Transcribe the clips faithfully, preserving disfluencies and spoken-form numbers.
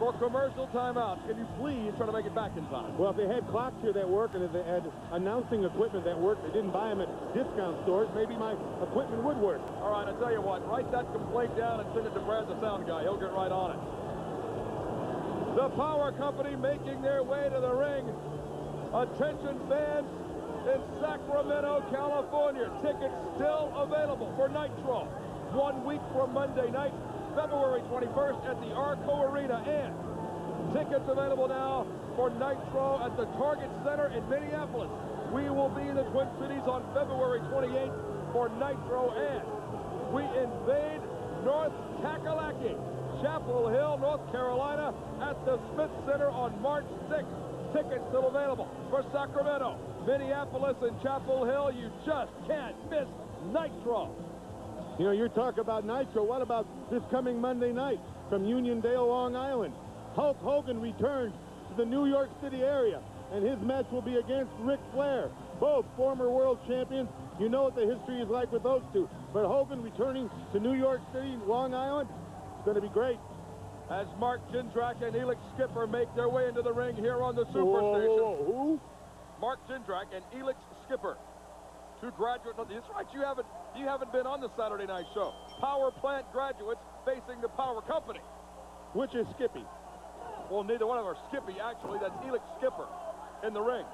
for commercial timeouts. Can you please try to make it back in time? Well, if they had clocks here that work and if they had announcing equipment that worked, they didn't buy them at discount stores, maybe my equipment would work. All right, I'll tell you what. Write that complaint down and send it to Brad, the sound guy. He'll get right on it. The Power Company making their way to the ring. Attention fans in Sacramento, California. Tickets still available for Nitro. One week from Monday night, February twenty-first at the Arco Arena. And tickets available now for Nitro at the Target Center in Minneapolis. We will be in the Twin Cities on February twenty-eighth for Nitro. And we invade North Kakalaki, Chapel Hill, North Carolina at the Smith Center on March sixth. Tickets still available for Sacramento, Minneapolis, and Chapel Hill. You just can't miss Nitro. You know, you're talking about Nitro. What about this coming Monday night from Uniondale, Long Island? Hulk Hogan returns to the New York City area, and his match will be against Ric Flair, both former world champions. You know what the history is like with those two. But Hogan returning to New York City, Long Island, it's going to be great. As Mark Jindrak and Elix Skipper make their way into the ring here on the Superstation. Whoa, whoa, who? Mark Jindrak and Elix Skipper. Two graduates. That's right, you haven't you haven't been on the Saturday night show. Power plant graduates facing the Power Company. Which is Skippy? Well, neither one of them are Skippy, actually. That's Elix Skipper in the ring,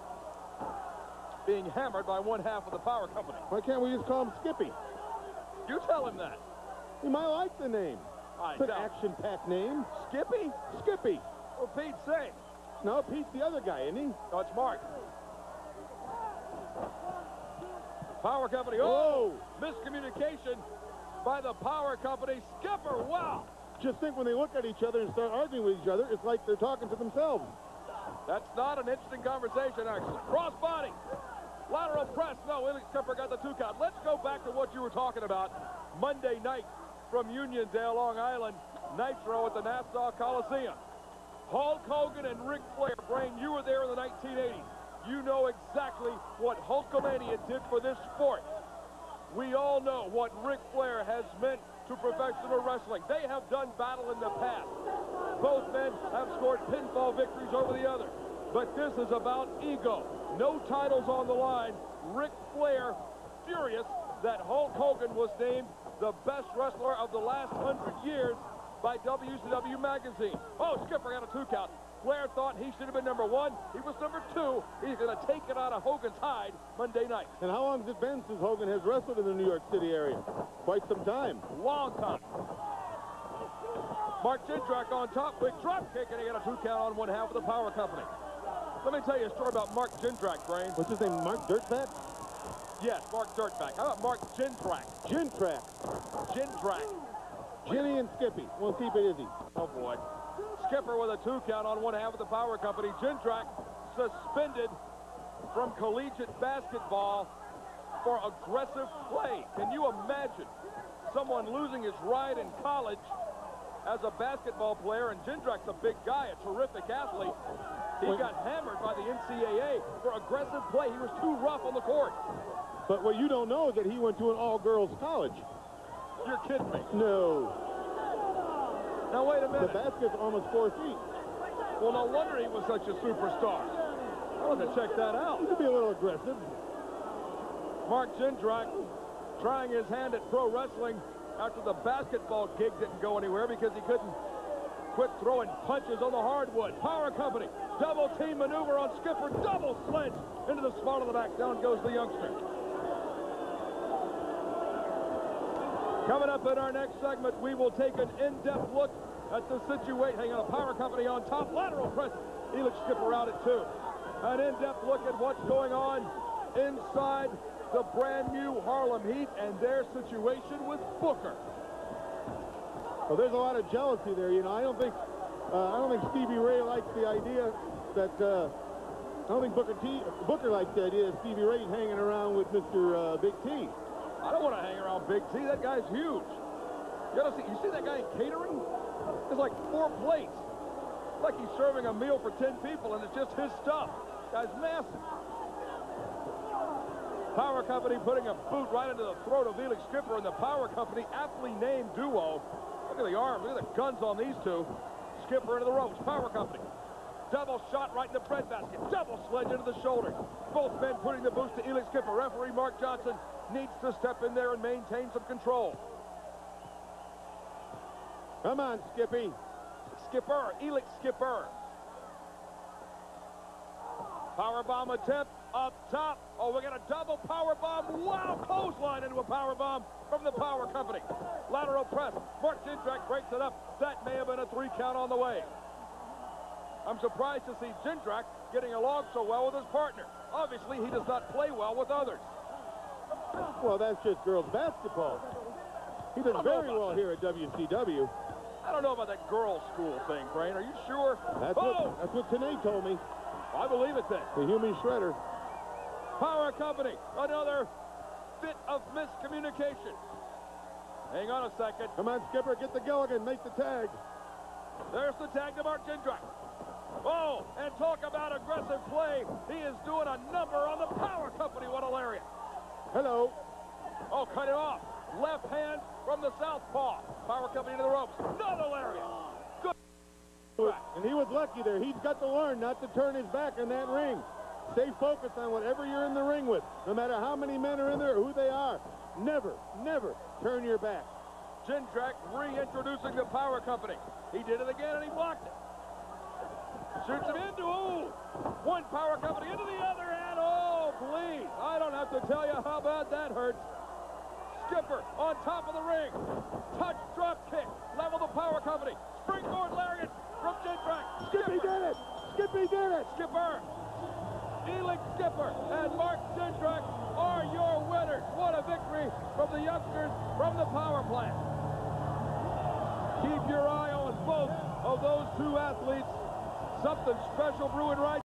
being hammered by one half of the Power Company. Why can't we just call him Skippy? You tell him that. He might like the name. I It's an doubt. action-packed name. Skippy? Skippy. For Pete's sake. No, Pete's the other guy, isn't he? No, it's Mark. Power Company. Whoa! Oh, miscommunication by the Power Company. Skipper, wow. Just think when they look at each other and start arguing with each other, it's like they're talking to themselves. That's not an interesting conversation, actually. Crossbody. Lateral press. No, Elix Skipper got the two count. Let's go back to what you were talking about. Monday night from Uniondale, Long Island. Nitro at the Nassau Coliseum. Hulk Hogan and Ric Flair. Brain, you were there in the nineteen eighties. You know exactly what Hulkamania did for this sport. We all know what Ric Flair has meant to professional wrestling. They have done battle in the past. Both men have scored pinfall victories over the other. But this is about ego. No titles on the line. Ric Flair furious that Hulk Hogan was named the best wrestler of the last hundred years by W C W magazine. Oh, Skipper got a two count. Flair thought he should have been number one. He was number two. He's going to take it out of Hogan's hide Monday night. And how long has it been since Hogan has wrestled in the New York City area? Quite some time. Long time. Mark Jindrak on top. Big drop kick, and he got a two count on one half of the Power Company. Let me tell you a story about Mark Jindrak, Brain. What's his name, Mark Dirtback? Yes, Mark Dirtback. How about Mark Jindrak? Jindrak. Jindrak. Ginny and Skippy. We'll keep it easy. Oh, boy. Skipper with a two count on one half of the Power Company. Jindrak suspended from collegiate basketball for aggressive play. Can you imagine someone losing his ride in college as a basketball player? And Jindrak's a big guy, a terrific athlete. He Wait. got hammered by the N C A A for aggressive play. He was too rough on the court. But what you don't know is that he went to an all-girls college. You're kidding me. No. Now, wait a The minute. basket's almost four feet. Well, no wonder he was such a superstar. I'll have to check that out. He could be a little aggressive. Mark Jindrak trying his hand at pro wrestling after the basketball gig didn't go anywhere because he couldn't quit throwing punches on the hardwood. Power Company, double team maneuver on Skipper, double sledge into the small of the back. Down goes the youngster. Coming up in our next segment, we will take an in-depth look at the situation. Hang on, a Power Company on top, lateral press. Elix Skipper out at two. An in-depth look at what's going on inside the brand new Harlem Heat and their situation with Booker. Well, there's a lot of jealousy there. You know, I don't think uh, I don't think Stevie Ray likes the idea that uh, I don't think Booker T Booker likes the idea of Stevie Ray hanging around with Mister Uh, Big T. I don't want to hang around Big T. That guy's huge. You gotta see. You see that guy in catering? There's like four plates. It's like he's serving a meal for ten people, and it's just his stuff. Guy's massive. Power Company putting a boot right into the throat of Elix Skipper, and the Power Company aptly named duo. Look at the arms. Look at the guns on these two. Skipper into the ropes. Power company. Double shot right in the breadbasket. Double sledge into the shoulder. Both men putting the boost to Elix Skipper. Referee Mark Johnson needs to step in there and maintain some control. Come on, Skippy. Skipper. Elix Skipper. Powerbomb attempt up top. Oh, we got a double powerbomb. Wow, clothesline into a powerbomb from the Power Company. Lateral press. Mark Jindrak breaks it up. That may have been a three count on the way. I'm surprised to see Jindrak getting along so well with his partner. Obviously, he does not play well with others. Well, that's just girls basketball. He does very well here at W C W. I don't know about that girls' school thing, Brain. Are you sure? That's oh! what, that's what Tanay told me. I believe it then. The human shredder. Power Company, another bit of miscommunication. Hang on a second. Come on, Skipper, get the Gilligan, make the tag. There's the tag to Mark Jindrak. Oh, and talk about aggressive play. He is doing a number on the Power Company. What a lariat. Hello. Oh, cut it off. Left hand from the southpaw. Power Company to the ropes. Another lariat. Good. And he was lucky there. He's got to learn not to turn his back in that ring. Stay focused on whatever you're in the ring with. No matter how many men are in there or who they are. Never, never turn your back. Jindrak reintroducing the Power Company. He did it again and he blocked it. Shoots him into, ooh, one Power Company into the other, and oh, please, I don't have to tell you how bad that hurts. Skipper on top of the ring. Touch drop kick. Level the Power Company. Springboard lariat from Jindrak. Skippy did it. Skippy did it. Skipper. Elix Skipper and Mark Jindrak are your winners. What a victory from the youngsters from the power plant. Keep your eye on both of those two athletes. Something special brewing right